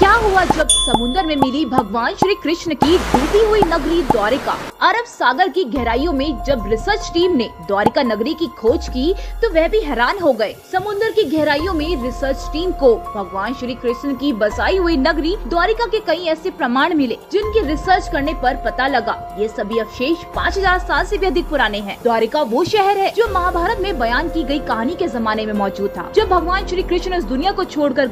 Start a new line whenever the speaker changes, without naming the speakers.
क्या हुआ जब समुद्र में मिली भगवान श्री कृष्ण की डूबी हुई नगरी द्वारिका। अरब सागर की गहराइयों में जब रिसर्च टीम ने द्वारिका नगरी की खोज की तो वह भी हैरान हो गए। समुद्र की गहराइयों में रिसर्च टीम को भगवान श्री कृष्ण की बसाई हुई नगरी द्वारिका के कई ऐसे प्रमाण मिले जिनकी रिसर्च करने पर पता लगा ये सभी अवशेष 5000 साल से भी अधिक पुराने हैं। द्वारिका वो शहर है जो महाभारत में बयान की गई कहानी के जमाने में मौजूद था, जब भगवान श्री कृष्ण इस दुनिया को छोड़कर